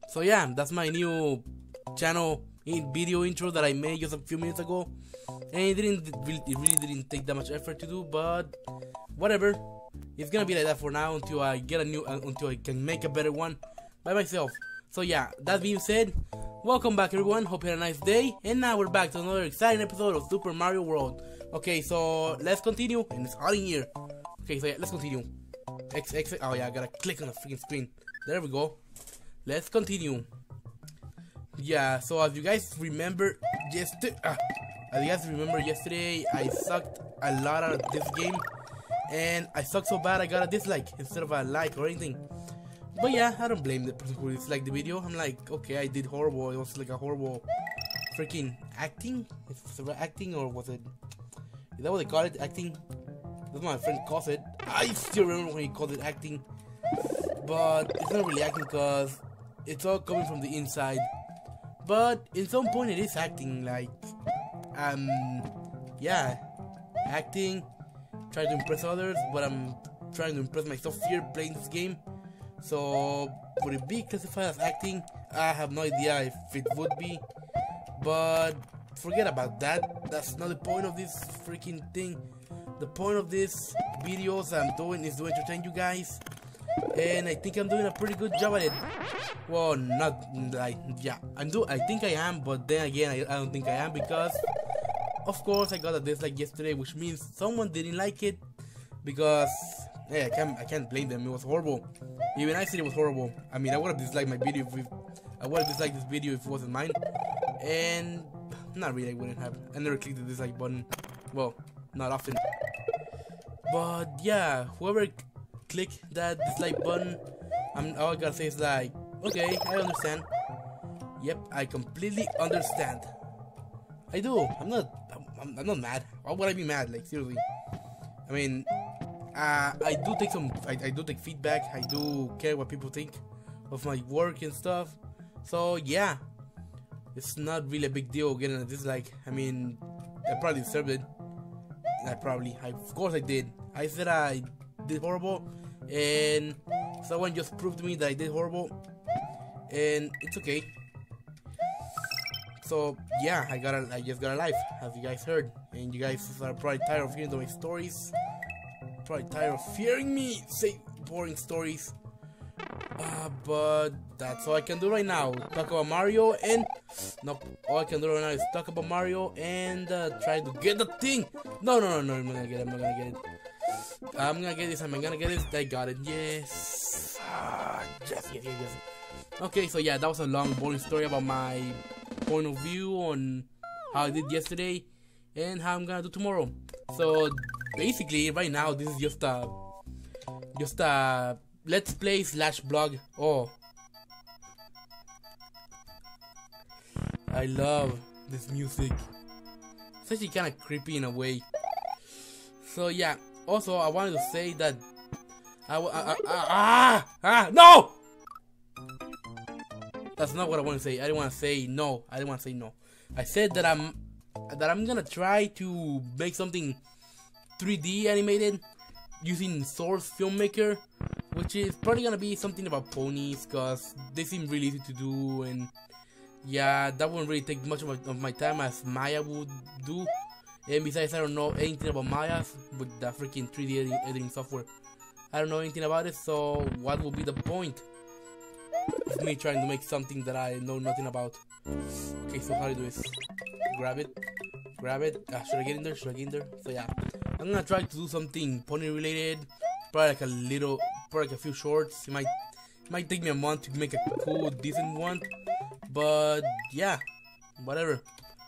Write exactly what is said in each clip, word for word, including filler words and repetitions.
So yeah, that's my new channel in video intro that I made just a few minutes ago, and it didn't really, it really didn't take that much effort to do, but whatever. It's gonna be like that for now until I get a new, uh, until I can make a better one by myself. So yeah, that being said, welcome back everyone. Hope you had a nice day, and now we're back to another exciting episode of Super Mario World. Okay, so let's continue, and it's hot in here. Okay, so yeah, let's continue. X X. Oh yeah, I gotta click on the freaking screen. There we go. Let's continue. Yeah, so as you guys remember, yesterday, uh, as you guys remember yesterday, I sucked a lot at this game, and I sucked so bad I got a dislike instead of a like or anything. But yeah, I don't blame the person who disliked the video. I'm like, okay, I did horrible. It was like a horrible freaking acting. Is it acting or was it? Is that what they call it? Acting? That's what my friend calls it. I still remember when he called it acting, but it's not really acting because it's all coming from the inside. But in some point, it is acting. Like, um, yeah, acting, trying to impress others, but I'm trying to impress myself here playing this game. So would it be classified as acting? I have no idea if it would be, but forget about that. That's not the point of this freaking thing. The point of this videos I'm doing is to entertain you guys, and I think I'm doing a pretty good job at it. Well, not like, yeah, I'm do I think I am, but then again, I, I don't think I am, because of course I got a dislike yesterday, which means someone didn't like it. Because hey, I can't I can't blame them. It was horrible. Even I said it was horrible. I mean, I would have disliked my video if we, I would have disliked this video if it wasn't mine. And not really, I wouldn't have. I never clicked the dislike button. Well, not often. But yeah, whoever click that dislike button, I'm all I gotta say is like, okay, I understand. Yep, I completely understand. I do. I'm not. I'm, I'm not mad. Why would I be mad? Like, seriously. I mean, uh, I do take some. I, I do take feedback. I do care what people think of my work and stuff. So yeah, it's not really a big deal getting a dislike. I mean, I probably deserved it. I probably, I, of course I did. I said I did horrible, and someone just proved to me that I did horrible, and it's okay. So yeah, I got a, I just got a life, as you guys heard, and you guys are probably tired of hearing my stories. Probably tired of hearing me say boring stories. Uh, but that's all I can do right now. Talk about Mario, and nope. All I can do right now is talk about Mario and uh, try to get the thing. No, no, no, no, I'm not gonna get it. I'm not gonna get it. I'm gonna get this. I'm gonna get it. I got it. Yes. Ah, yes, yes, yes, yes. Okay, so yeah, that was a long, boring story about my point of view on how I did yesterday and how I'm gonna do tomorrow. So basically, right now, this is just a, just a let's play slash blog. Oh, I love this music. It's actually kind of creepy in a way. So yeah. Also, I wanted to say that I, I, I, I ah ah no. That's not what I want to say. I didn't want to say no. I didn't want to say no. I said that I'm that I'm gonna try to make something three D animated using Source Filmmaker, which is probably gonna be something about ponies, cause they seem really easy to do, and yeah, that won't really take much of my, of my time as Maya would do. And besides, I don't know anything about Maya with the freaking three D editing, editing software. I don't know anything about it, so what will be the point of me trying to make something that I know nothing about? Okay, so how do I do this? Grab it, grab it. Uh, should I get in there? Should I get in there? So yeah, I'm gonna try to do something pony related. Probably like a little, probably like a few shorts. It might, it might take me a month to make a cool, decent one. But yeah, whatever.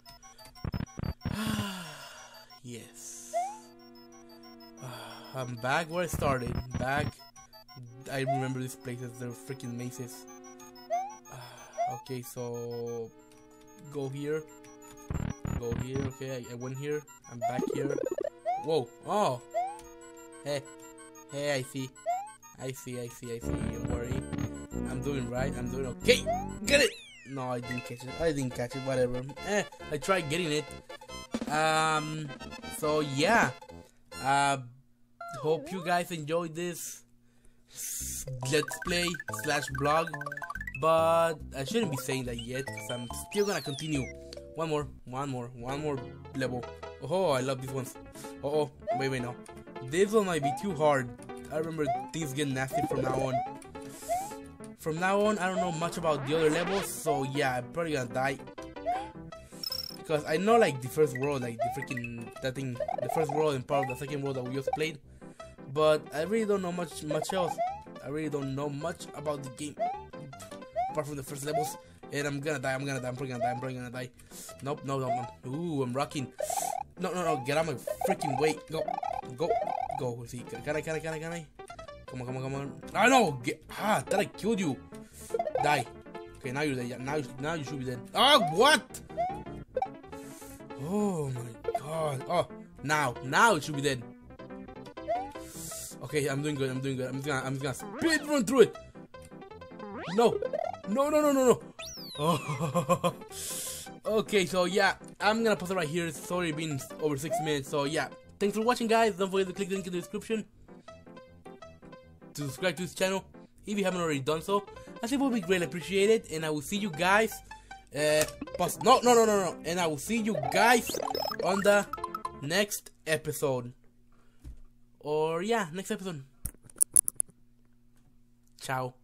Yes. Uh, I'm back where I started. Back. I remember these places. They're freaking mazes. Uh, okay, so go here. Go here. Okay, I, I went here. I'm back here. Whoa. Oh. Hey. Hey, I see. I see, I see, I see. Don't worry. I'm doing right. I'm doing okay. Get it! No, I didn't catch it. I didn't catch it. Whatever. Eh, I tried getting it. Um, so yeah, uh, hope you guys enjoyed this let's play slash blog but I shouldn't be saying that yet because I'm still gonna continue. One more, one more, one more level. Oh, I love these ones. Uh oh, wait, wait, no. This one might be too hard. I remember things get nasty from now on. From now on, I don't know much about the other levels, so yeah, I'm probably gonna die. Because I know like the first world, like the freaking, that thing, the first world and part of the second world that we just played. But I really don't know much, much else. I really don't know much about the game. Apart from the first levels. And I'm gonna die, I'm gonna die, I'm probably gonna die, I'm probably gonna die. Nope, no, no, no. Ooh, I'm rocking. No, no, no, get out of my freaking way. Go, go, go. Let's see, can I, can I, can I, can I? Come on, come on, come on. Ah, no, get, ah, that I killed you. Die. Okay, now you're dead. Now, now you should be dead. Ah, what? Oh my god. Oh, now, now it should be dead. Okay, I'm doing good, I'm doing good. I'm just gonna, I'm just gonna speed run through it. No, no, no, no, no, no. Oh. Okay, so yeah, I'm gonna pause it right here. It's already been over six minutes, so yeah. Thanks for watching, guys. Don't forget to click the link in the description to subscribe to this channel if you haven't already done so. I think it would be greatly appreciated, and I will see you guys. Uh, pause. No, no, no, no, no. And I will see you guys on the next episode. Or yeah, next episode. Ciao.